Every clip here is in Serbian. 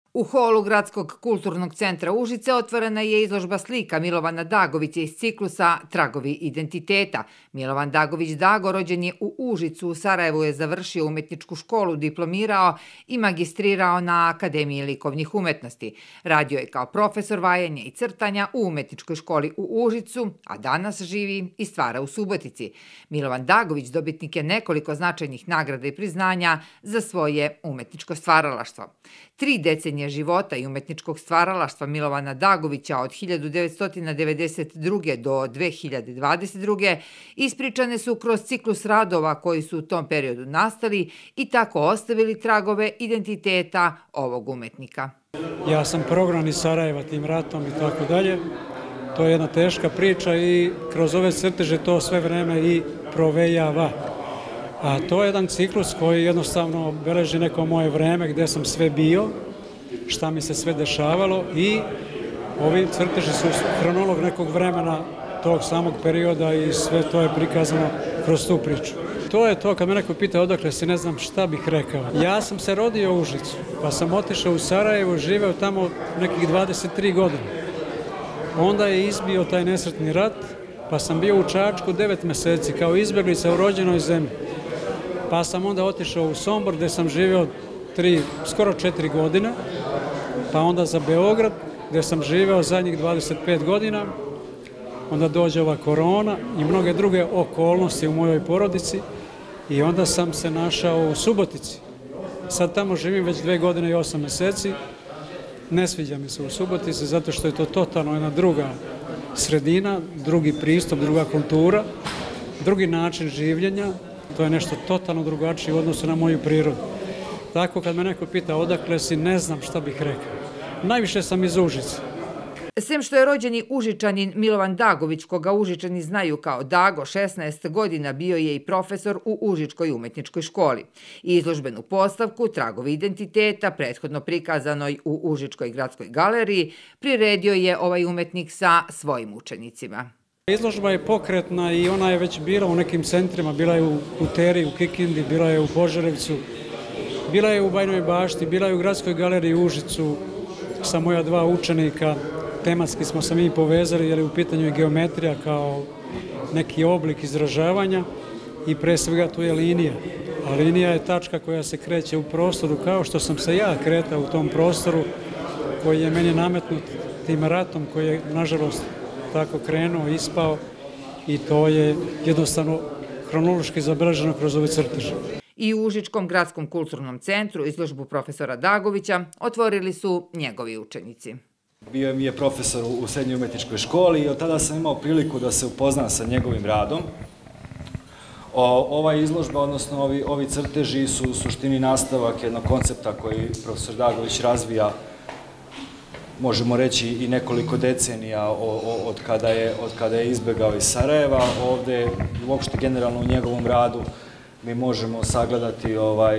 U holu Gradskog kulturnog centra Užice otvorena je izložba slika Milovana Dagovića iz ciklusa Tragovi identiteta. Milovan Dagović Dago rođen je u Užicu, u Sarajevu je završio umetničku školu, diplomirao i magistrirao na Akademiji likovnih umetnosti. Radio je kao profesor vajanja i crtanja u umetničkoj školi u Užicu, a danas živi i stvara u Subotici. Milovan Dagović dobitnik je nekoliko značajnih nagrada i priznanja za svoje umetničko stvaralaštvo. 3 decenije života i umetničkog stvaralaštva Milovana Dagovića od 1992. do 2022. ispričane su kroz ciklus radova koji su u tom periodu nastali i tako ostavili tragove identiteta ovog umetnika. Ja sam prognan iz Sarajeva tim ratom i tako dalje. To je jedna teška priča i kroz ove crteže to sve vreme i provejava. A to je jedan ciklus koji jednostavno beleži neko moje vreme gdje sam sve bio, šta mi se sve dešavalo i ovi crteži su hronolog nekog vremena tog samog perioda i sve to je prikazano kroz tu priču. To je to, kad me neko pita odakle si, ne znam šta bih rekao. Ja sam se rodio u Užicu, pa sam otišao u Sarajevo, živeo tamo nekih 23 godine. Onda je izbio taj nesretni rat, pa sam bio u Čačku 9 meseci kao izbjeglica u rođenoj zemlji. Pa sam onda otišao u Sombor gdje sam živio skoro 4 godine, pa onda za Beograd gdje sam živeo zadnjih 25 godina. Onda dođe ova korona i mnoge druge okolnosti u mojoj porodici i onda sam se našao u Subotici. Sad tamo živim već 2 godine i 8 meseci. Ne sviđa mi se u Subotici zato što je to totalno jedna druga sredina, drugi pristup, druga kultura, drugi način življenja. To je nešto totalno drugačije u odnosu na moju prirodu. Tako kad me neko pita odakle si, ne znam šta bih rekao. Najviše sam iz Užice. Sem što je rođeni Užičanin Milovan Dagović, koga Užičani znaju kao Dago, 16 godina bio je i profesor u Užičkoj umetničkoj školi. Izložbenu postavku Tragovi identiteta, prethodno prikazanoj u Užičkoj gradskoj galeriji, priredio je ovaj umetnik sa svojim učenicima. Izložba je pokretna i ona je već bila u nekim centrima, bila je u Teri, u Kikindi, bila je u Požarevcu, bila je u Bajnoj Bašti, bila je u Gradskoj galeriji u Užicu sa moja 2 učenika. Tematski smo se mi povezali jer je u pitanju i geometrija kao neki oblik izražavanja i pre svega tu je linija. A linija je tačka koja se kreće u prostoru kao što sam se ja kretao u tom prostoru koji je meni nametnut tim ratom koji je nažalost tako krenuo, ispao i to je jednostavno hronološki zabeleženo kroz ove crteže. I u Užičkom gradskom kulturnom centru izložbu profesora Dagovića otvorili su njegovi učenici. Bio mi je profesor u srednjoj umetničkoj školi i od tada sam imao priliku da se upoznam sa njegovim radom. Ova izložba, odnosno ovi crteži su u suštini nastavak jednog koncepta koji profesor Dagović razvija, možemo reći i nekoliko decenija od kada je izbegao iz Sarajeva. Ovde, uopšte generalno u njegovom radu, mi možemo sagledati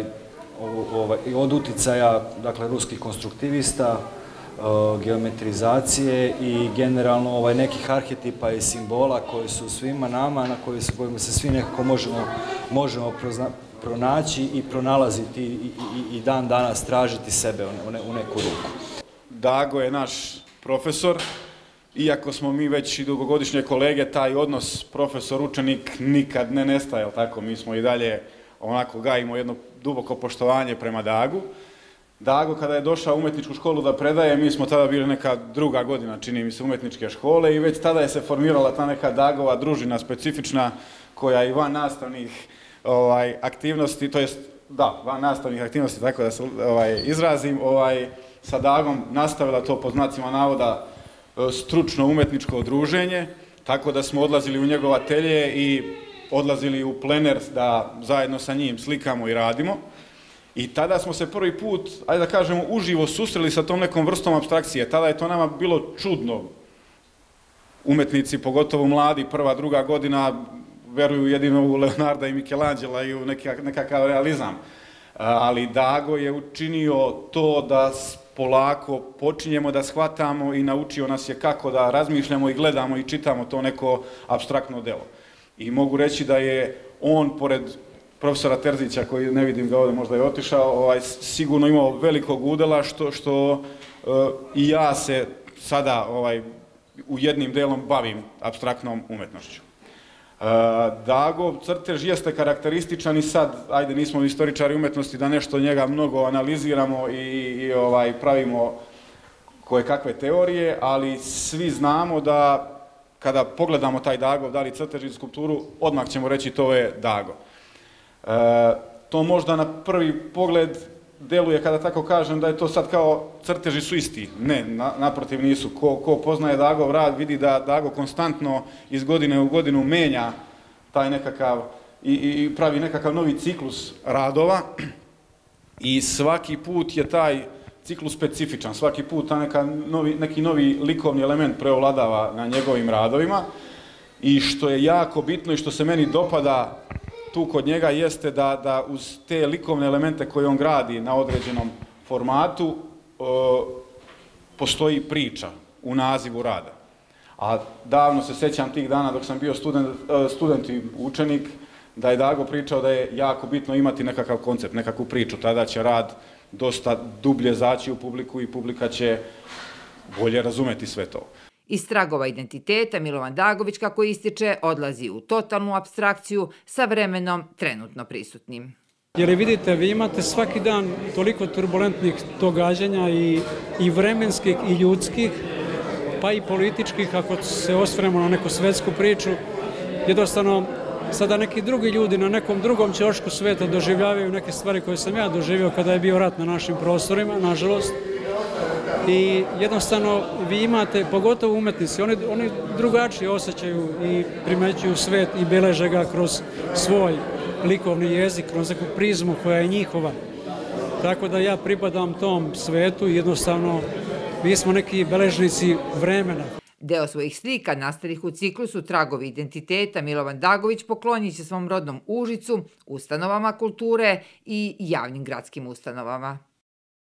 od uticaja ruskih konstruktivista, geometrizacije i generalno nekih arhetipa i simbola koji su svima nama, na kojima se svi nekako možemo pronaći i pronalaziti i dan danas tražiti sebe u neku ruku. Dago je naš profesor, iako smo mi već i dugogodišnje kolege, taj odnos profesor-učenik nikad ne nestaje, tako? Mi smo i dalje onako gajimo jedno duboko poštovanje prema Dagu. Dago kada je došao u umetničku školu da predaje, mi smo tada bili neka 2. godina, čini mi se, umetničke škole i već tada je se formirala ta neka Dagova družina specifična koja i van nastavnih aktivnosti, to jest, da, van nastavnih aktivnosti, tako da se izrazim, sa Dagom nastavila to po znacima navoda stručno umetničko udruženje, tako da smo odlazili u njegov atelje i odlazili u plener da zajedno sa njim slikamo i radimo. I tada smo se prvi put, ajde da kažemo, uživo susreli sa tom nekom vrstom apstrakcije. Tada je to nama bilo čudno. Umetnici, pogotovo mladi, 1., 2. godina, veruju jedino u Leonarda i Michelangela i u nekakav realizam. Ali Dago je učinio to da polako počinjemo da shvatamo i naučio nas je kako da razmišljamo i gledamo i čitamo to neko apstraktno delo. I mogu reći da je on, pored profesora Terzića, koji ne vidim ga ovdje, možda je otišao, sigurno imao velikog udela, što i ja se sada u jednim delom bavim apstraktnom umetnošću. Dagov crtež jeste karakterističan i sad, ajde, nismo istoričari umetnosti da nešto njega mnogo analiziramo i pravimo koje kakve teorije, ali svi znamo da kada pogledamo taj Dagov, da li crtež ili skulpturu, odmah ćemo reći to je Dagov. To možda na prvi pogled deluje, kada tako kažem, da je to sad kao crteži su isti. Ne, naprotiv nisu. Ko poznaje Dagov rad vidi da Dagov konstantno iz godine u godinu menja taj nekakav i pravi nekakav novi ciklus radova i svaki put je taj ciklus specifičan. Svaki put neki novi likovni element preovladava na njegovim radovima i što je jako bitno i što se meni dopada tu kod njega jeste da uz te likovne elemente koje on gradi na određenom formatu postoji priča u nazivu rada. A davno se sećam tih dana dok sam bio student i učenik, da je Dago pričao da je jako bitno imati nekakav koncept, nekakvu priču. Tada će rad dosta dublje zaći u publiku i publika će bolje razumeti sve to. Iz tragova identiteta Milovan Dagović, kako ističe, odlazi u totalnu apstrakciju sa vremenom trenutno prisutnim. Jer vidite, vi imate svaki dan toliko turbulentnih događanja i vremenskih i ljudskih, pa i političkih, ako se osvrnemo na neku svetsku priču. Jednostavno, sada neki drugi ljudi na nekom drugom ćošku sveta doživljavaju neke stvari koje sam ja doživio kada je bio rat na našim prostorima, nažalost. I jednostavno vi imate, pogotovo umetnici, oni drugačije osjećaju i primećuju svet i beleže ga kroz svoj likovni jezik, kroz neku prizmu koja je njihova. Tako da ja pripadam tom svetu i jednostavno mi smo neki beležnici vremena. Deo svojih slika nastalih u ciklusu Tragovi identiteta Milovan Dagović poklonit će svom rodnom Užicu, ustanovama kulture i javnim gradskim ustanovama.